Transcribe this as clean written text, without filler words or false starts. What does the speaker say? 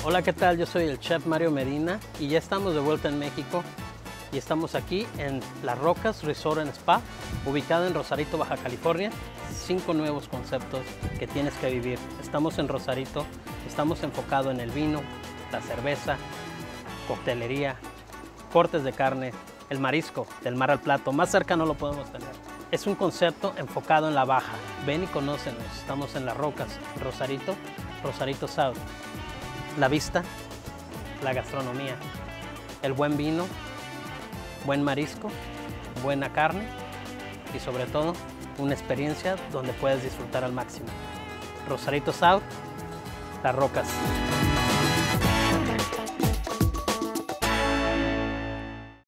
Hola, ¿qué tal? Yo soy el chef Mario Medina y ya estamos de vuelta en México y estamos aquí en Las Rocas Resort and Spa, ubicado en Rosarito, Baja California. 5 nuevos conceptos que tienes que vivir. Estamos en Rosarito, estamos enfocados en el vino, la cerveza, coctelería, cortes de carne, el marisco, del mar al plato. Más cerca no lo podemos tener. Es un concepto enfocado en la baja. Ven y conócenos. Estamos en Las Rocas, Rosarito, Rosarito South. La vista, la gastronomía, el buen vino, buen marisco, buena carne y sobre todo una experiencia donde puedes disfrutar al máximo. Rosarito South, Las Rocas.